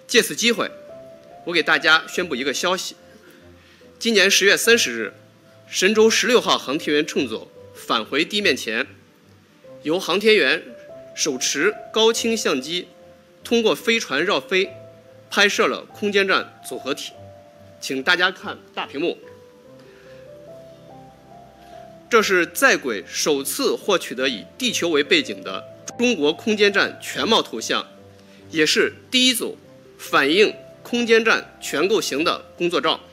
借此机会，我给大家宣布一个消息：今年10月30日，神舟16号航天员乘组返回地面前，由航天员手持高清相机，通过飞船绕飞，拍摄了空间站组合体。请大家看大屏幕，这是在轨首次获取的以地球为背景的中国空间站全貌图像，也是第一组反映空间站全构型的工作照。